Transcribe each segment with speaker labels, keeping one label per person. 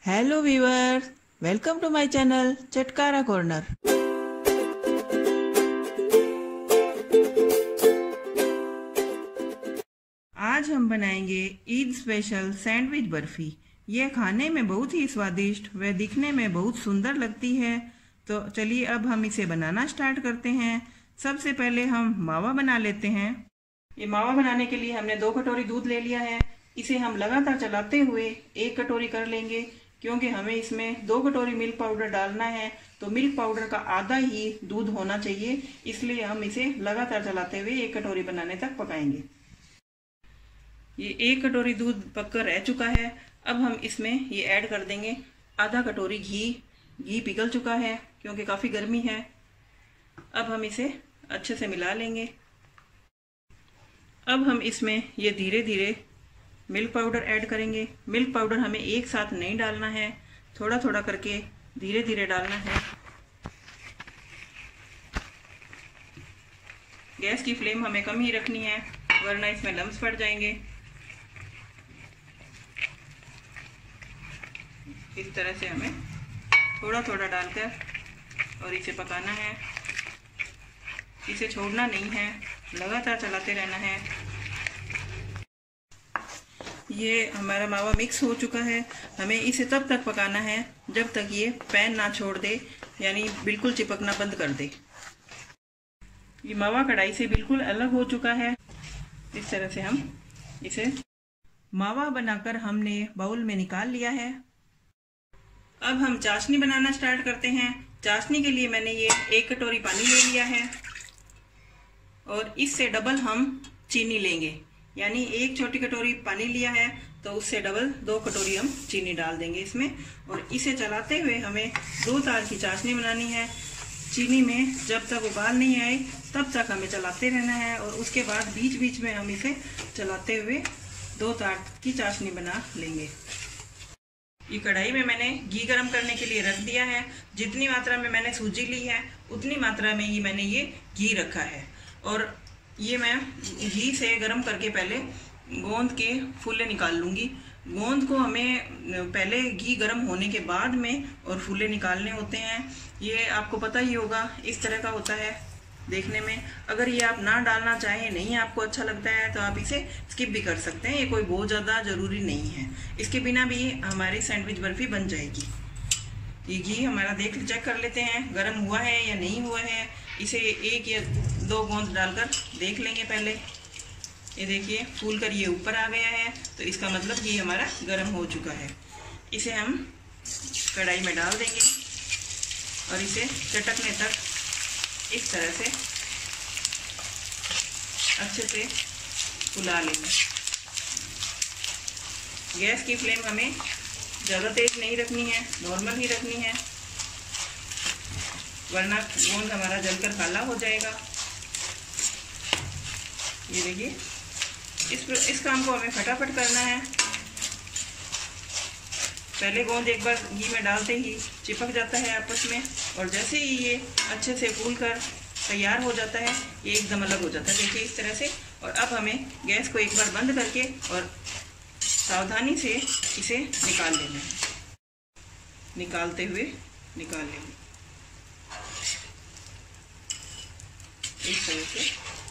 Speaker 1: Hello viewers, welcome to my channel Chatkara corner. आज हम बनाएंगे ईद स्पेशल सैंडविच बर्फी। ये खाने में बहुत ही स्वादिष्ट व दिखने में बहुत सुंदर लगती है। तो चलिए अब हम इसे बनाना स्टार्ट करते हैं। सबसे पहले हम मावा बना लेते हैं। ये मावा बनाने के लिए हमने 2 कटोरी दूध ले लिया है। इसे हम लगातार चलाते हुए 1 कटोरी कर लेंगे, क्योंकि हमें इसमें 2 कटोरी मिल्क पाउडर डालना है। तो मिल्क पाउडर का आधा ही दूध होना चाहिए, इसलिए हम इसे लगातार चलाते हुए 1 कटोरी बनाने तक पकाएंगे। ये 1 कटोरी दूध पककर रह चुका है। अब हम इसमें ये ऐड कर देंगे आधा कटोरी घी। घी पिघल चुका है क्योंकि काफ़ी गर्मी है। अब हम इसे अच्छे से मिला लेंगे। अब हम इसमें ये धीरे धीरे मिल्क पाउडर ऐड करेंगे। मिल्क पाउडर हमें एक साथ नहीं डालना है, थोड़ा थोड़ा करके धीरे धीरे डालना है। गैस की फ्लेम हमें कम ही रखनी है, वरना इसमें लम्स पड़ जाएंगे। इस तरह से हमें थोड़ा थोड़ा डालकर और इसे पकाना है। इसे छोड़ना नहीं है, लगातार चलाते रहना है। ये हमारा मावा मिक्स हो चुका है। हमें इसे तब तक पकाना है जब तक ये पैन ना छोड़ दे, यानी बिल्कुल चिपकना बंद कर दे। ये मावा कढ़ाई से बिल्कुल अलग हो चुका है। इस तरह से हम इसे मावा बनाकर हमने बाउल में निकाल लिया है। अब हम चाशनी बनाना स्टार्ट करते हैं। चाशनी के लिए मैंने ये 1 कटोरी पानी ले लिया है और इससे डबल हम चीनी लेंगे। यानी 1 छोटी कटोरी पानी लिया है तो उससे डबल 2 कटोरी हम चीनी डाल देंगे इसमें। और इसे चलाते हुए हमें 2 तार की चाशनी बनानी है। चीनी में जब तक उबाल नहीं आए तब तक हमें चलाते रहना है, और उसके बाद बीच बीच में हम इसे चलाते हुए 2 तार की चाशनी बना लेंगे। ये कढ़ाई में मैंने घी गरम करने के लिए रख दिया है। जितनी मात्रा में मैंने सूजी ली है उतनी मात्रा में ही मैंने ये घी रखा है। और ये मैं घी से गरम करके पहले गोंद के फूले निकाल लूँगी। गोंद को हमें पहले घी गरम होने के बाद में और फूले निकालने होते हैं। ये आपको पता ही होगा, इस तरह का होता है देखने में। अगर ये आप ना डालना चाहें, नहीं आपको अच्छा लगता है, तो आप इसे स्किप भी कर सकते हैं। ये कोई बहुत ज़्यादा ज़रूरी नहीं है। इसके बिना भी हमारी सैंडविच बर्फी बन जाएगी। ये घी हमारा चेक कर लेते हैं गरम हुआ है या नहीं हुआ है। इसे 1 या 2 गोंद डालकर देख लेंगे पहले। ये देखिए फूल कर ये ऊपर आ गया है, तो इसका मतलब ये हमारा गरम हो चुका है। इसे हम कढ़ाई में डाल देंगे और इसे चटकने तक इस तरह से अच्छे से फुला लेंगे। गैस की फ्लेम हमें ज़्यादा तेज नहीं रखनी है, नॉर्मल ही रखनी है, वरना गोंद हमारा जलकर काला हो जाएगा। ये देखिए इस काम को हमें फटाफट करना है। पहले गोंद एक बार घी में डालते ही चिपक जाता है आपस में, और जैसे ही ये अच्छे से फूल कर तैयार हो जाता है ये एकदम अलग हो जाता है। देखिए इस तरह से। और अब हमें गैस को एक बार बंद करके और सावधानी से इसे निकाल लेना है। निकालते हुए निकाल लेंगे इस तरह से।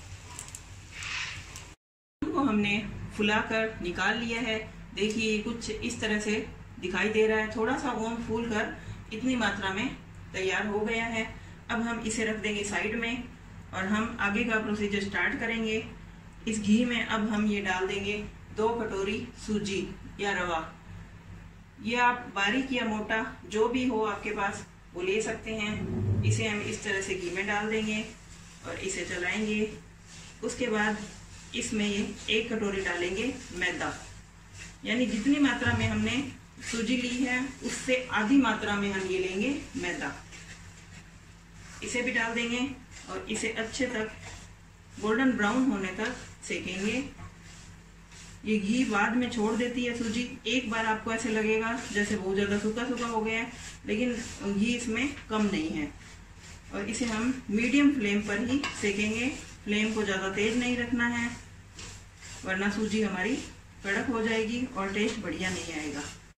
Speaker 1: को हमने फुलाकर निकाल लिया है। देखिए कुछ इस तरह से दिखाई दे रहा है। थोड़ा सा गोंद फूल कर इतनी मात्रा में तैयार हो गया है। अब हम इसे रख देंगे साइड में और हम आगे का प्रोसीजर स्टार्ट करेंगे। इस घी में अब हम ये डाल देंगे 2 कटोरी सूजी या रवा। ये आप बारीक या मोटा जो भी हो आपके पास वो ले सकते हैं। इसे हम इस तरह से घी में डाल देंगे और इसे चलाएंगे। उसके बाद इसमें ये 1 कटोरी डालेंगे मैदा। यानी जितनी मात्रा में हमने सूजी ली है उससे आधी मात्रा में हम ये लेंगे मैदा। इसे भी डाल देंगे और इसे अच्छे तक गोल्डन ब्राउन होने तक सेकेंगे। ये घी बाद में छोड़ देती है सूजी। एक बार आपको ऐसे लगेगा जैसे बहुत ज़्यादा सूखा सूखा हो गया है, लेकिन घी इसमें कम नहीं है। और इसे हम मीडियम फ्लेम पर ही सेकेंगे। फ्लेम को ज़्यादा तेज नहीं रखना है, वरना सूजी हमारी कड़क हो जाएगी और टेस्ट बढ़िया नहीं आएगा।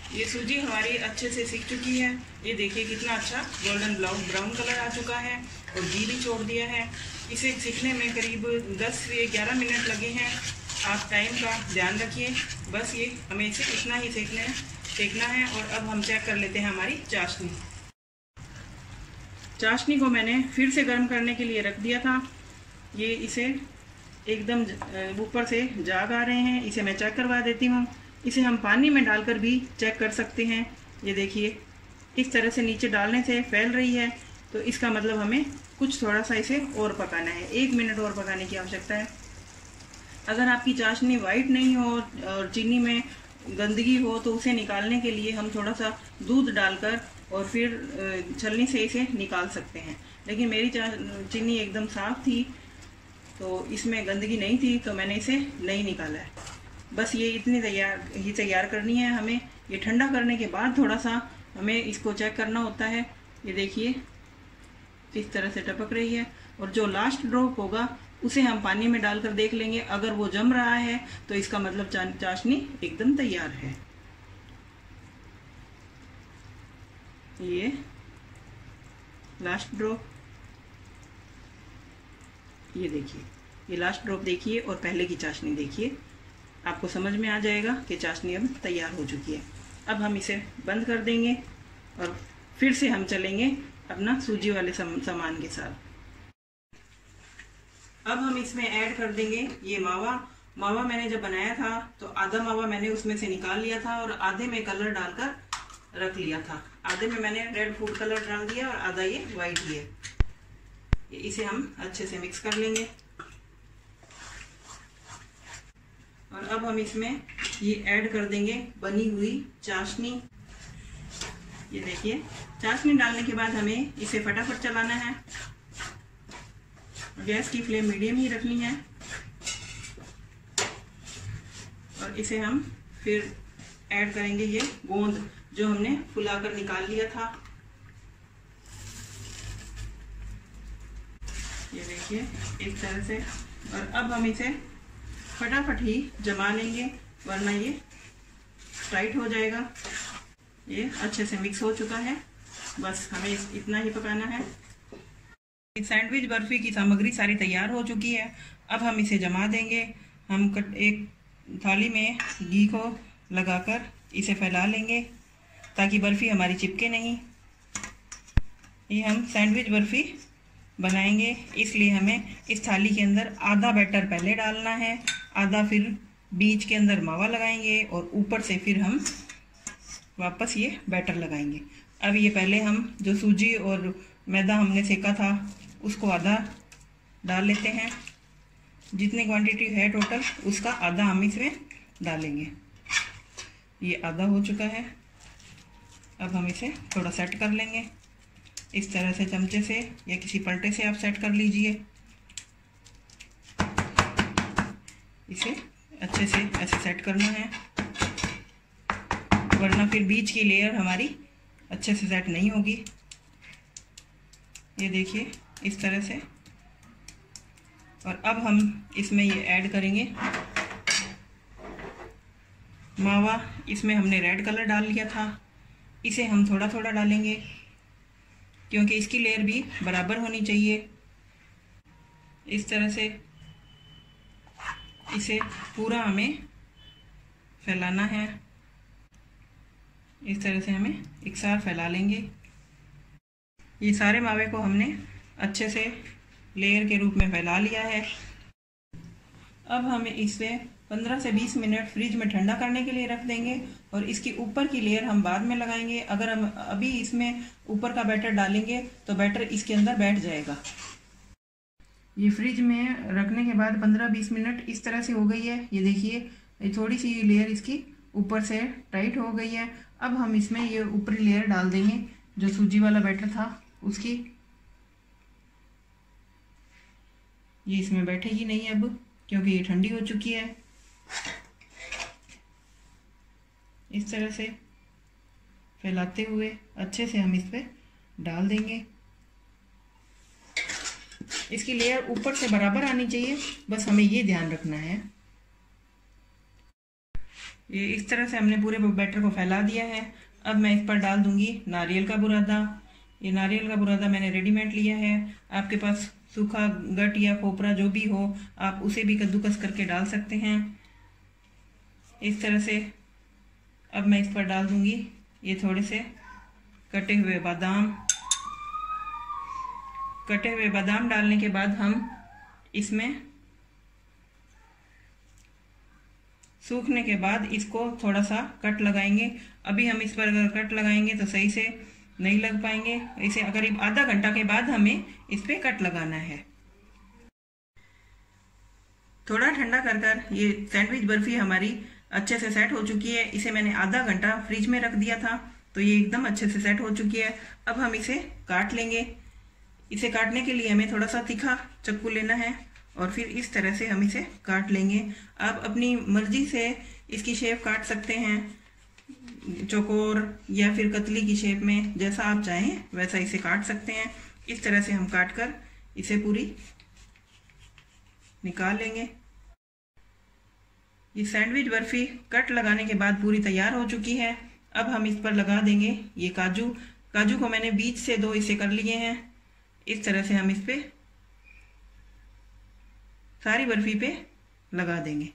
Speaker 1: ये सूजी हमारी अच्छे से सीख चुकी है। ये देखिए कितना अच्छा गोल्डन ब्राउन कलर आ चुका है और घी भी छोड़ दिया है। इसे सीखने में करीब 10 से 11 मिनट लगे हैं। आप टाइम का ध्यान रखिए। बस ये हमें इसे इतना ही सेकना है। और अब हम चेक कर लेते हैं हमारी चाशनी। चाशनी को मैंने फिर से गर्म करने के लिए रख दिया था। ये इसे एकदम ऊपर से जाग आ रहे हैं। इसे मैं चेक करवा देती हूँ। इसे हम पानी में डालकर भी चेक कर सकते हैं। ये देखिए इस तरह से नीचे डालने से फैल रही है, तो इसका मतलब हमें कुछ थोड़ा सा इसे और पकाना है। 1 मिनट और पकाने की आवश्यकता है। अगर आपकी चाशनी वाइट नहीं हो और चीनी में गंदगी हो तो उसे निकालने के लिए हम थोड़ा सा दूध डालकर और फिर छलनी से इसे निकाल सकते हैं। लेकिन मेरी चीनी एकदम साफ़ थी तो इसमें गंदगी नहीं थी, तो मैंने इसे नहीं निकाला है। बस ये इतनी तैयार करनी है हमें। ये ठंडा करने के बाद थोड़ा सा हमें इसको चेक करना होता है। ये देखिए इस तरह से टपक रही है। और जो लास्ट ड्रॉप होगा उसे हम पानी में डालकर देख लेंगे। अगर वो जम रहा है तो इसका मतलब चाशनी एकदम तैयार है। ये लास्ट ड्रॉप, ये देखिए, ये लास्ट ड्रॉप देखिए और पहले की चाशनी देखिए। आपको समझ में आ जाएगा कि चाशनी अब तैयार हो चुकी है। अब हम इसे बंद कर देंगे और फिर से हम चलेंगे अपना सूजी वाले सामान के साथ। अब हम इसमें ऐड कर देंगे ये मावा मैंने जब बनाया था तो आधा मावा मैंने उसमें से निकाल लिया था और आधे में कलर डालकर रख लिया था। आधे में मैंने रेड फूड कलर डाल दिया और आधा ये वाइट ही है। इसे हम अच्छे से मिक्स कर लेंगे। और अब हम इसमें ये ऐड कर देंगे बनी हुई चाशनी। ये देखिए चाशनी डालने के बाद हमें इसे फटाफट चलाना है। गैस की फ्लेम मीडियम ही रखनी है। और इसे हम फिर ऐड करेंगे ये गोंद जो हमने फुलाकर निकाल लिया था। ये देखिए इस तरह से। और अब हम इसे फटाफट ही जमा लेंगे वरना ये टाइट हो जाएगा। ये अच्छे से मिक्स हो चुका है। बस हमें इतना ही पकाना है। सैंडविच बर्फी की सामग्री सारी तैयार हो चुकी है। अब हम इसे जमा देंगे। हम एक थाली में घी को लगाकर इसे फैला लेंगे ताकि बर्फी हमारी चिपके नहीं। ये हम सैंडविच बर्फी बनाएंगे, इसलिए हमें इस थाली के अंदर आधा बैटर पहले डालना है, आधा फिर बीच के अंदर मावा लगाएंगे और ऊपर से फिर हम वापस ये बैटर लगाएंगे। अब ये पहले हम जो सूजी और मैदा हमने सेका था उसको आधा डाल लेते हैं। जितनी क्वांटिटी है टोटल उसका आधा हम इसमें डालेंगे। ये आधा हो चुका है। अब हम इसे थोड़ा सेट कर लेंगे। इस तरह से चमचे से या किसी पलटे से आप सेट कर लीजिए। इसे अच्छे से ऐसे सेट करना है वरना फिर बीच की लेयर हमारी अच्छे से सेट नहीं होगी। ये देखिए इस तरह से। और अब हम इसमें ये ऐड करेंगे मावा। इसमें हमने रेड कलर डाल लिया था, इसे हम थोड़ा थोड़ा डालेंगे क्योंकि इसकी लेयर भी बराबर होनी चाहिए। इस तरह से इसे पूरा हमें फैलाना है। इस तरह से हमें एक साथ फैला लेंगे। ये सारे मावे को हमने अच्छे से लेयर के रूप में फैला लिया है। अब हमें इसे 15 से 20 मिनट फ्रिज में ठंडा करने के लिए रख देंगे और इसकी ऊपर की लेयर हम बाद में लगाएंगे। अगर हम अभी इसमें ऊपर का बैटर डालेंगे तो बैटर इसके अंदर बैठ जाएगा। ये फ्रिज में रखने के बाद 15-20 मिनट इस तरह से हो गई है। ये देखिए थोड़ी सी लेयर इसकी ऊपर से टाइट हो गई है। अब हम इसमें ये ऊपरी लेयर डाल देंगे जो सूजी वाला बैटर था उसकी। ये इसमें बैठेगी नहीं अब क्योंकि ये ठंडी हो चुकी है। इस तरह से फैलाते हुए अच्छे से हम इस पे डाल देंगे। इसकी लेयर ऊपर से बराबर आनी चाहिए, बस हमें ये ध्यान रखना है। ये इस तरह से हमने पूरे बैटर को फैला दिया है। अब मैं इस पर डाल दूंगी नारियल का बुरादा। ये नारियल का बुरादा मैंने रेडीमेड लिया है, आपके पास सूखा गट या खोपरा जो भी हो आप उसे भी कद्दूकस करके डाल सकते हैं। इस तरह से अब मैं इस पर डाल दूंगी ये थोड़े से कटे हुए बादाम। कटे हुए बादाम डालने के बाद हम इसमें सूखने के बाद इसको थोड़ा सा कट लगाएंगे। अभी हम इस पर अगर कट लगाएंगे तो सही से नहीं लग पाएंगे, इसे करीब आधा घंटा के बाद हमें इस पर कट लगाना है। थोड़ा ठंडा कर कर ये सैंडविच बर्फी हमारी अच्छे से सेट हो चुकी है। इसे मैंने आधा घंटा फ्रिज में रख दिया था तो ये एकदम अच्छे से सेट हो चुकी है। अब हम इसे काट लेंगे। इसे काटने के लिए हमें थोड़ा सा तीखा चाकू लेना है और फिर इस तरह से हम इसे काट लेंगे। आप अपनी मर्जी से इसकी शेप काट सकते हैं, चौकोर या फिर कतली की शेप में, जैसा आप चाहें वैसा इसे काट सकते हैं। इस तरह से हम काट कर इसे पूरी निकाल लेंगे। ये सैंडविच बर्फी कट लगाने के बाद पूरी तैयार हो चुकी है। अब हम इस पर लगा देंगे ये काजू। काजू को मैंने बीच से 2 हिस्से कर लिए हैं। इस तरह से हम इस पे सारी बर्फी पे लगा देंगे।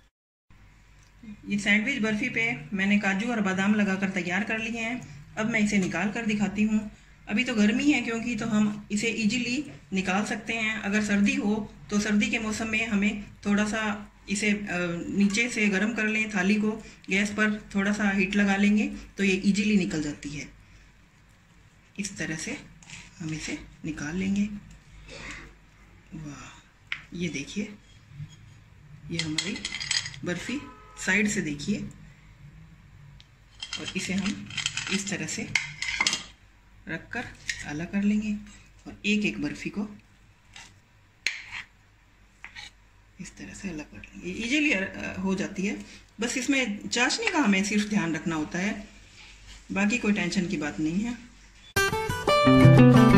Speaker 1: ये सैंडविच बर्फी पे मैंने काजू और बादाम लगाकर तैयार कर लिए हैं। अब मैं इसे निकाल कर दिखाती हूँ। अभी तो गर्मी है क्योंकि तो हम इसे इजीली निकाल सकते हैं। अगर सर्दी हो तो सर्दी के मौसम में हमें थोड़ा सा इसे नीचे से गर्म कर लें, थाली को गैस पर थोड़ा सा हीट लगा लेंगे तो ये इजीली निकल जाती है। इस तरह से हम इसे निकाल लेंगे। वाह, ये देखिए, ये हमारी बर्फी साइड से देखिए। और इसे हम इस तरह से रखकर अलग कर लेंगे और एक एक बर्फी को इस तरह से अलग कर लेंगे। इजीली हो जाती है। बस इसमें चाशनी का हमें सिर्फ ध्यान रखना होता है, बाकी कोई टेंशन की बात नहीं है।